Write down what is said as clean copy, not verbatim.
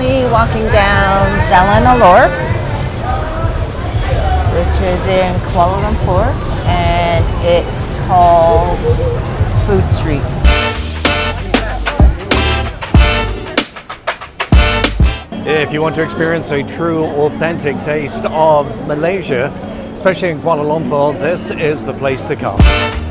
currently walking down Jalan Alor, which is in Kuala Lumpur, and it's called Food Street. If you want to experience a true, authentic taste of Malaysia, especially in Kuala Lumpur, this is the place to come.